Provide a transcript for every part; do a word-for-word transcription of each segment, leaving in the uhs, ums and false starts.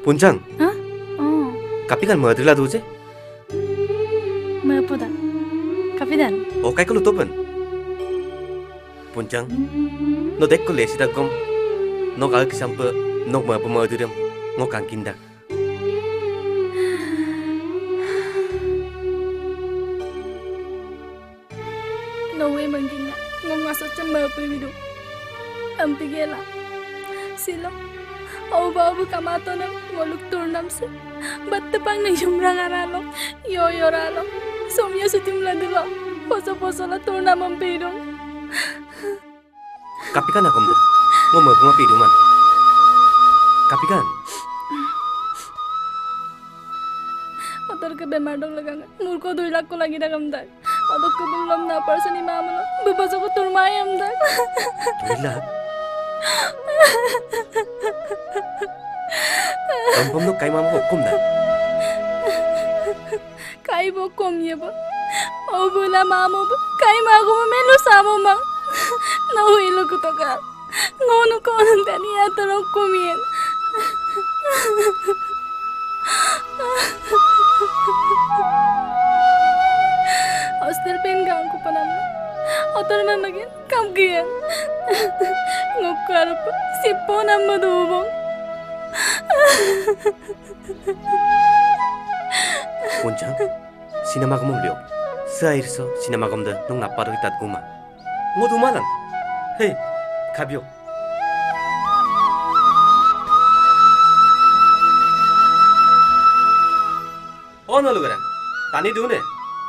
Punjang. Hah? Oh. Kapi kan madrila duje? Mapoda. Kapi dan. Oh kai kalau topan. Punjang. No dek ko lesi da gom. No kal kisampa no ma pa madriram. No kan kinda. No way mangkinda. Ngom ngasot chamba pa bidu. Ampigela. Silo. Oh babu kamato na waluk turnam se. Batte pang na yumrang aralo. Yo yo ralo. Somya sutim ladilo. Poso poso la turnam ampido. Kapi kan akom dah. Ngom ma pa pidu man. Kapi kan. Otor ke bemar dong lagang. Murko dui lakko lagi dah kamda. Otor ke belum na person imam lo. Bebaso ko turmayam dah. Dui lak. Kampung no kai mam hukum dah. Kai bo kom ye bo. Oh bula mamu bo. Kai magu mo melo samo mang. Nahui lo ko to ka. Ngono ko nang tani atong kumien. Hostel pen gang ko panam. Otor na magin kam kiyan. Ngokar pa sipo na madubong. Punjang. Sinama kamu liok. Sair so sinama kamu dah nong naparo itat guma. Ngodu malang. Hei, kabiok. Oh no lugara. Tani dune.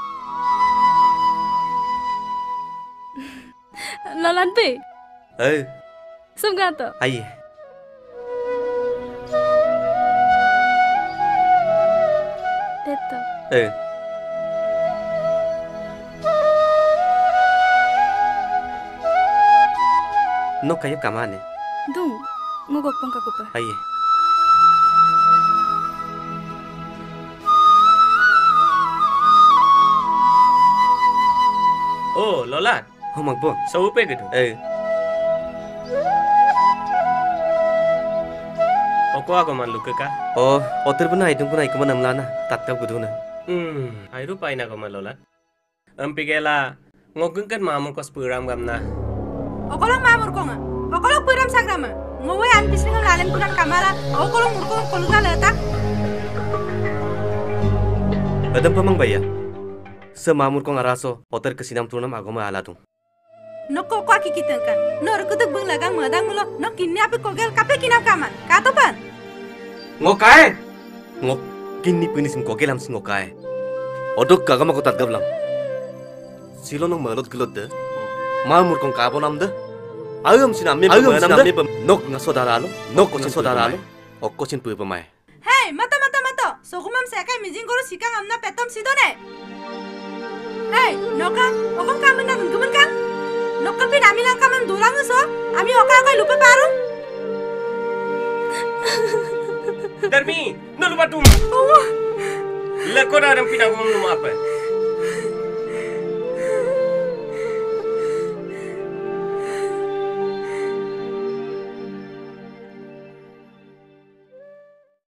Lalan pe. Eh, Sum gato. aye. Teto. Eh. No kayo kamane. Dung. Ngogok pang kakupa. Aye. Oh, Lola. Oh magbo. Sau pe gitu. Eh. Oko ako man luka ka. Oh, otter bana idung kuna ikuma namlana. Tatkap guduna. Hmm, ay rupa ina ko man Lola. Ampigela ngogun kan mamu kos puram gamna. Okolong mamur ko nga. Okolong puram sagrama. Ngowe an pisling ng lalim kunan kamala. Okolong murko kolunga lata. Adam pamang baya. Semamur ko ngaraso otter kesinam tunam agama alatung. Noko ko akikitan kan. Nor kutuk bung lagang madang mulo. No kinni api kogel kape kinap kaman. Kato pan. Ngokae. Ngok kini pinis ngokelam sing ngokae. Odok kagama ko tatgablam. Silo nong malot gelot de. Mamur kong kabo nam de. Ayam sinammi ayam sinammi nok ngasodara lo. Nok ngasodara lo. Okko sin pu pamai. Hey, mata mata mata. Sogumam sekai mijing goro sikang amna petom sidone. Hey, noka, okong kamen na nungguman kan? Noka pin ami lang kamen dulang so. Ami oka oka lupa paru. Darmi, no lupa tum. Oh, Lekor adam pinagom numa apa?